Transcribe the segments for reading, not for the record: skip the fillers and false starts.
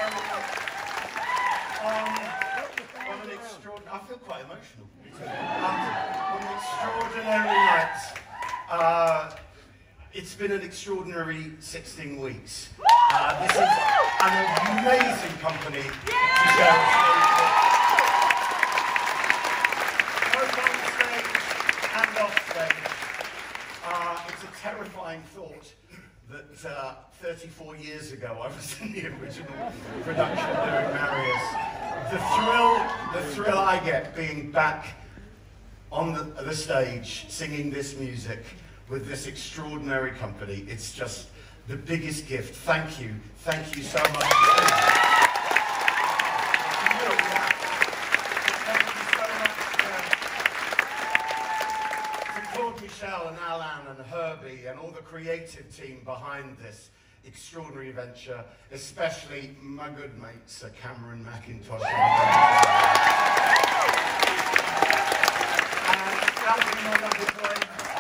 What an extraordinary... I feel quite emotional. What an extraordinary night. It's been an extraordinary 16 weeks. This is an amazing company to share it with. Both on stage and off stage. It's a terrifying thought that 34 years ago I was in the original production doing Marius. The thrill I get being back on the stage singing this music with this extraordinary company, it's just the biggest gift. Thank you so much. Thank you so much to Claude Michel and Alan and Herbie and all the creative team behind this extraordinary venture, especially my good mates Cameron McIntosh and Alvin, my lovely boy.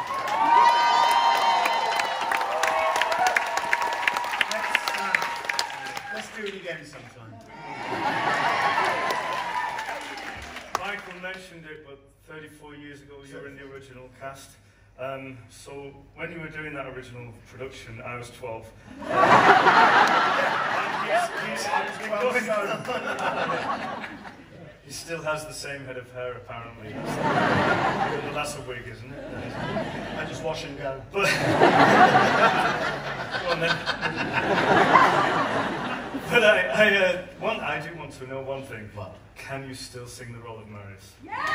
Let's do it again sometime. Michael mentioned it, but 34 years ago you were in the original cast. So when you were doing that original production, I was 12. He still has the same head of hair, apparently. Well, that's a wig, isn't it? I just wash and go. But, go on then. But I do want to know one thing. What? Can you still sing the role of Marius?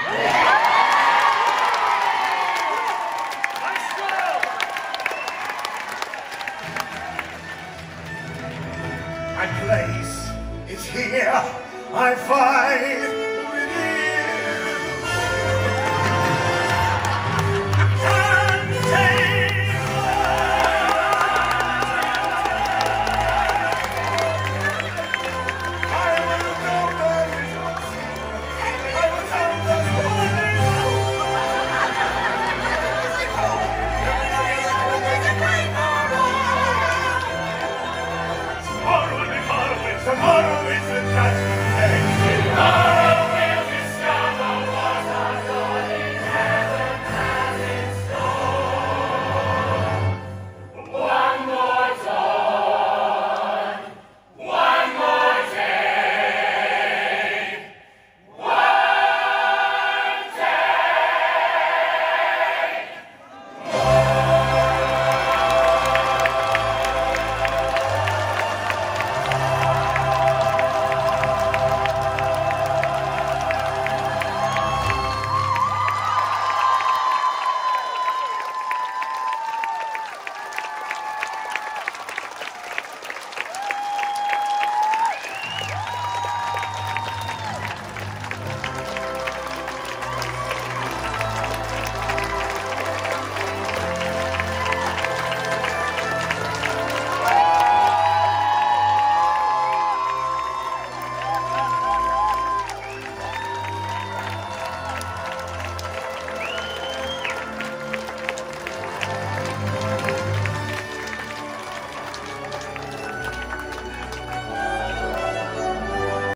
My place is here, I find within. I will go there rejoicing. I will tell them tomorrow will be far away. Tomorrow is the